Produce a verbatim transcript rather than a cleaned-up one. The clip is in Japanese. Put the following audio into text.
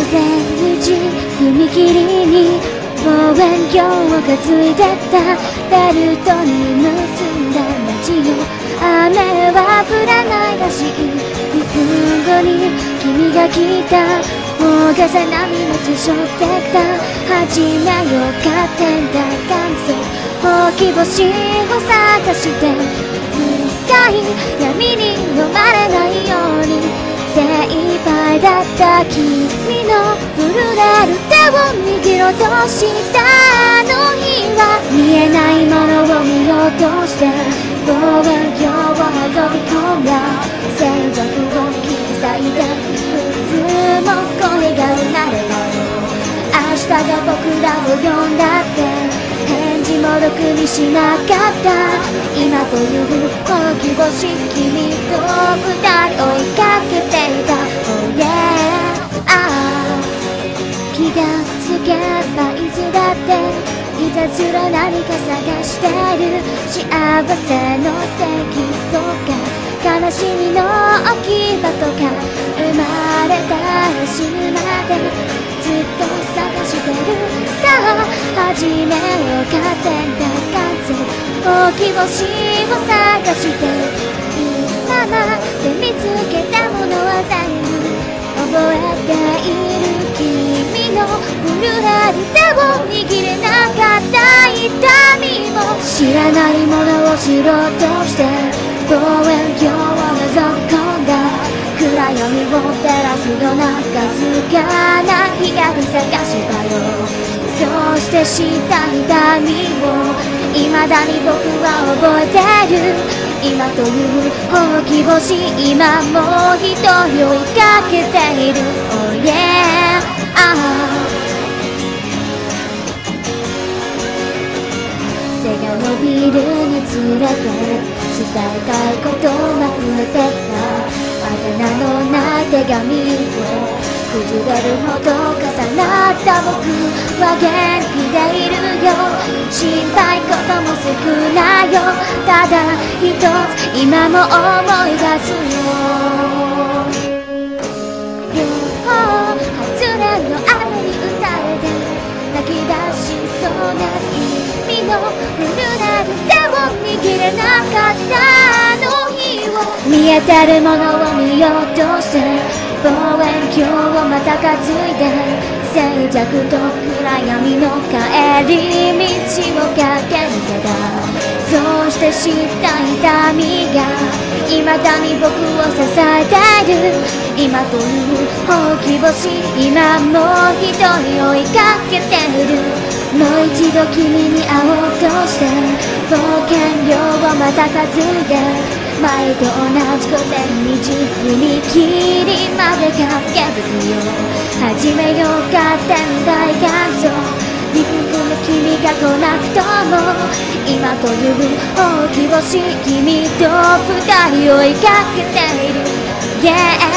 道踏切に望遠鏡を担いでったベルトに結んだラジオ雨は降らないらしいにふんごに君が来た大げさな荷物背負ってきた始めようか天体観測ほうき星を探して深い闇に飲まれないように精一杯だった君の震える手を握ろうとしたあの日は見えないものを見ようとして望遠鏡を覗き込んだ静寂を切り裂いていくつも声が生まれたよ明日が僕らを呼んだって返事もろくにしなかった今というほうき星君と二人追いかけていた Oh yeah ああ気がつけばいつだっていたずら何か探してる幸せの敵とか悲しみの置き場とか生まれたら死ぬまでずっと探してるさあ始めようか天体観測大きい星を探して今まで見つけたものは全部覚えている君の震える手を握れなかった痛みも知らないものを知ろうとして望遠鏡を覗き込んだ暗闇を照らすようなかすかな光探したよそうしてした痛みを未だに僕は覚えてる今というほうき星今もう一人追いかけている Oh yeah ああ背が伸びるにつれて伝えたいことが増えてった宛名のない手紙を崩れるほど重なった僕は元気でいるよ心配事も少ないよただ一つ今も思い出すよ両方外れの雨に打たれて泣き出しそうな君の震える手を握れなかったあの日を見えてるものを見ようとして望遠鏡をまた担いで静寂と暗闇の帰り道を駆け抜けたそうして知った痛みが未だに僕を支えている今というほうき星今もう一人追いかけているもう一度君に会おうとして冒険量をまた担いで前と同じ午前にじ踏切まで駆け抜くよ始めようか天体観測陸の君が来なくとも今という大きい星君と二人追いかけている Yeah